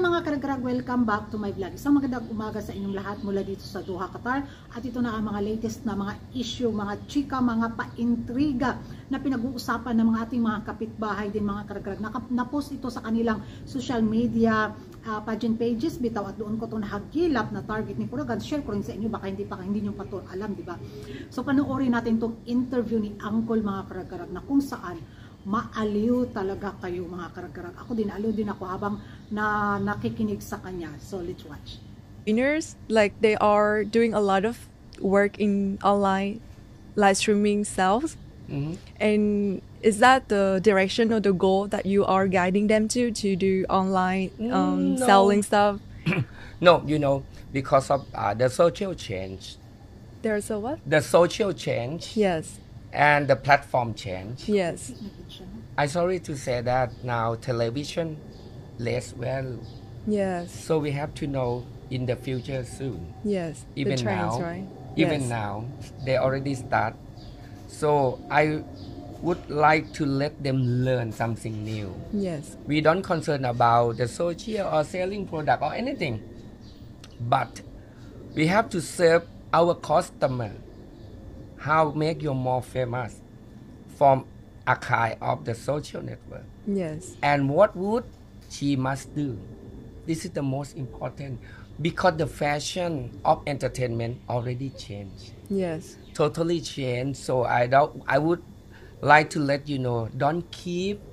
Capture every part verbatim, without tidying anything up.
mga karagkarag, welcome back to my vlog. Isang magandang umaga sa inyong lahat mula dito sa Doha, Qatar. At ito na ang mga latest na mga issue, mga chika, mga paintriga na pinag-uusapan ng mga ating mga kapitbahay din mga karagkarag. Na-post ito sa kanilang social media uh, pageant pages, bitaw, at doon ko itong nahagilap na target ni Kuragan. Share ko rin sa inyo, baka hindi pa hindi nyo pa ito alam, di ba? So panoorin natin itong interview ni Uncle mga karagkarag na kung saan maaliw talaga kayo mga karagkarag. Ako din, aliw din ako habang na nakikinig sa kanya. So let's watch. Winners, like they are doing a lot of work in online live streaming sales. Mm-hmm. And is that the direction or the goal that you are guiding them to, to do online um, No. selling stuff? No, you know, because of uh, the social change, There's a what? the social change Yes, and the platform change. yes, I'm sorry to say that now television less well. yes, So we have to know in the future soon. yes. Even the trends, now, right? even Yes. now, they already start. So I would like to let them learn something new. Yes, We don't concern about the social or selling product or anything, but we have to serve our customer. How make you more famous from a kind of the social network, yes, and what would she must do. This is the most important because the fashion of entertainment already changed, yes, totally changed. So I don't. I would like to let you know, don't keep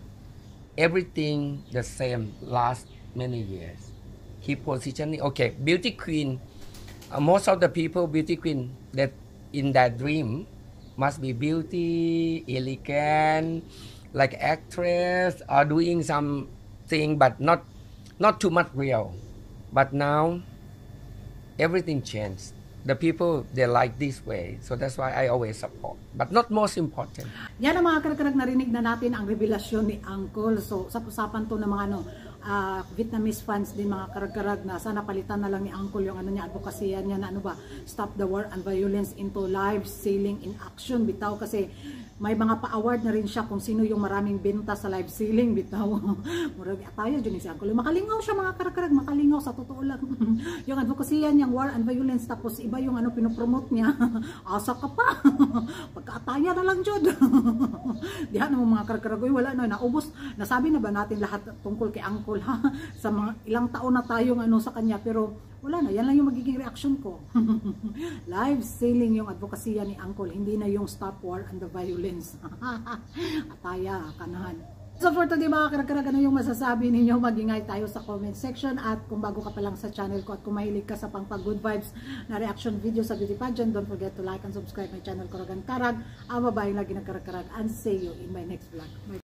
everything the same last many years. Keep positioning. Okay, beauty queen. Uh, most of the people, beauty queen, that in that dream must be beauty, elegant, like actress, or doing something, but not not too much real. But now everything changed. The people, they like this way, so that's why I always support. But not most important. Yan ang mga karagkarag, narinig na natin ang revelasyon ni Uncle. So sa usapan to ng mga ano, uh, Vietnamese fans din mga karagkarag na sana palitan na lang ni Uncle yung ano niya, advokasya niya na ano ba, stop the war and violence into live selling in action, bitaw, kasi may mga pa-award na rin siya kung sino yung maraming benta sa live selling, bitaw. Murag tayo dyan si Uncle. Makalingaw siya mga karagkarag, makalingaw sa totoo lang. Yung advokasya niyang war and violence, tapos iba yung ano pinopromote niya. Asa ka pa. Pagkaataya na lang dyan. Diyan naman mga karagkarag, wala na, naubos. Nasabi na ba natin lahat tungkol kay Uncle, ha? Sa mga ilang taon na tayong ano sa kanya, pero wala na, yan lang yung magiging reaction ko. Live selling yung advokasya ni Uncle, hindi na yung stop war and the violence. Ataya, kanahan. So for today mga karagkarag, ano yung masasabi ninyo? Mag-ingay tayo sa comment section, at kung bago ka pa lang sa channel ko at kung mahilig ka sa pang good vibes na reaction video sa beauty pageant, don't forget to like and subscribe my channel, Kuragan Karag, ang babaeng lagi ng karagkarag, and see you in my next vlog. Bye.